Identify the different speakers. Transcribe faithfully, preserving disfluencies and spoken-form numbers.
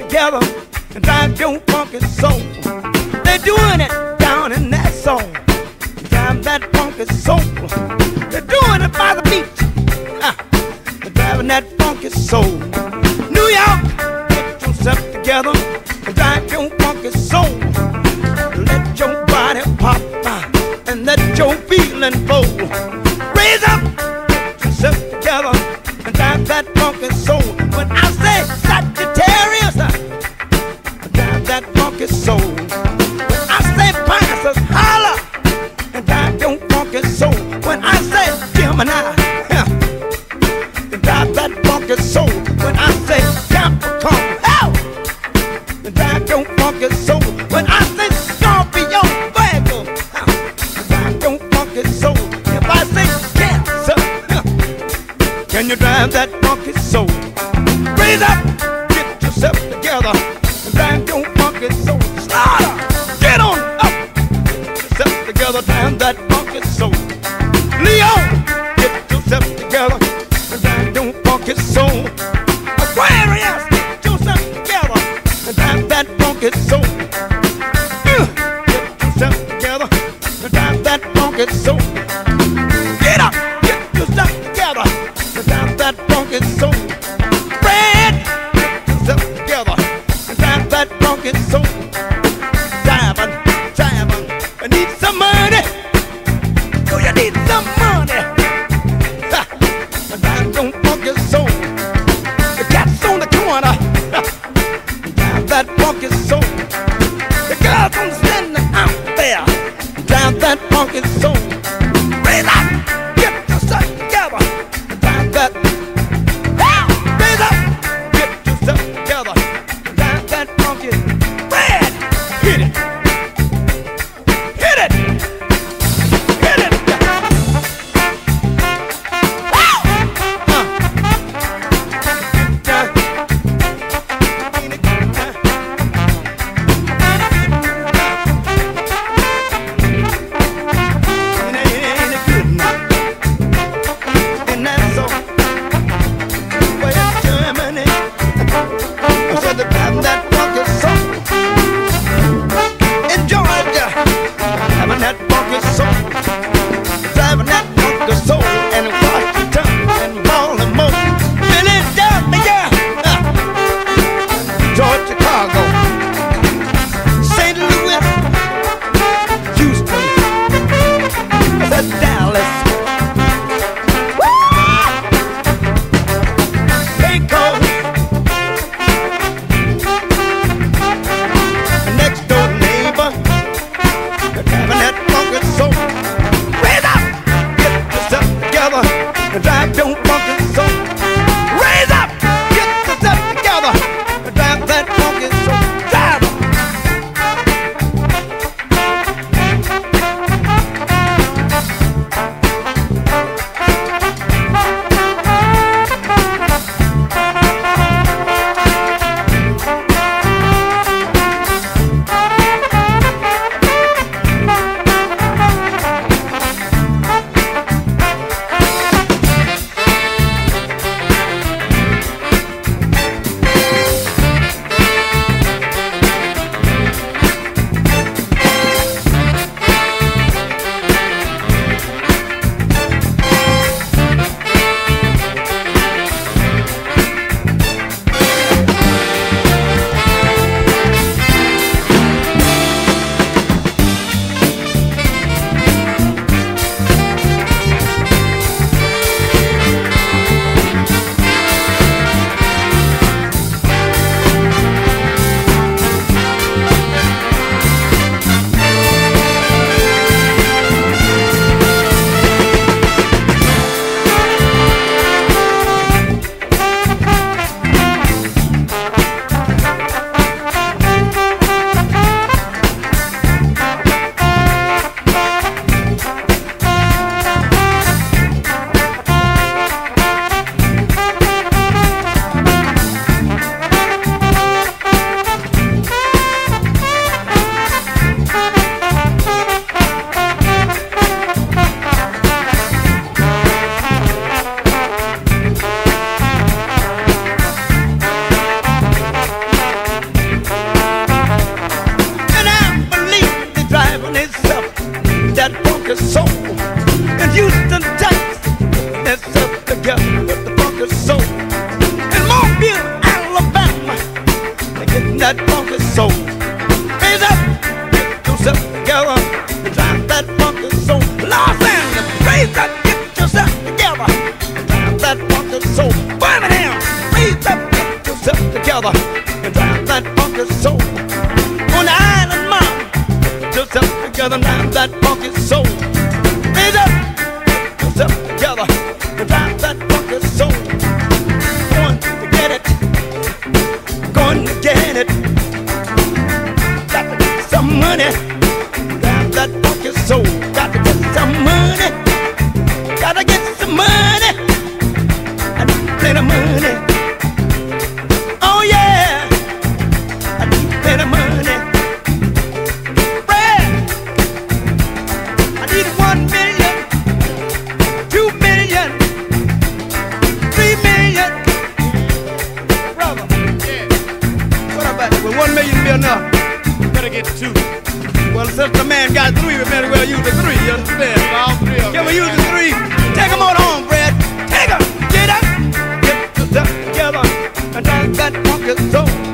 Speaker 1: together and drive your funky soul. They're doing it down in that soul. Drive that funky soul. They're doing it by the beach. Ah, they're driving that funky soul. New York, get yourself together and drive your funky soul. Let your body pop ah, and let your feeling flow. Raise up, get yourself together and drive that funky soul. When I say Sagittarius, drive that funky soul. When I say Pisces, holla and drive your funky soul. When I say Gemini, yeah, drive that funky soul. When I say Capricorn, hell, drive your funky soul. When I say Scorpio, Virgo, drive your funky soul. If I say Cancer, can you drive that funky soul? Raise up, get yourself together and drive your funky soul. Slaughter, get on up, get yourself together, drive that funky soul. Leo, get yourself together and drive your funky soul. Aquarius, get yourself together and drive that funky soul. Uh, get yourself together and drive that funky soul. Get up, get yourself together and drive that funky soul. Fred, get yourself together and drive that funky soul. that funky soul. Raise up, get yourself together, and drive that funky soul. Los Angeles, raise up, get yourself together, and drive that funky soul. Birmingham, raise up, get yourself together, and drive that funky soul. On the island, mom, get yourself together, and drive that funky soul. Raise up, get yourself together, and drive that funky soul. Going to get it, going to get it. Got to get some money, drive that funky soul. Got to get some money, got to get some money. I need plenty of money. Oh yeah, I need plenty of money. Brad, I need one million, two million, three million. Brother, yeah. What about it? Will one million be enough? Better get two. Well, since the man got three, we better well use the three. You understand? All three of them. Can we use the three? Take them on home, Brad. Take them. Get up. Get yourself together and drive that funky soul.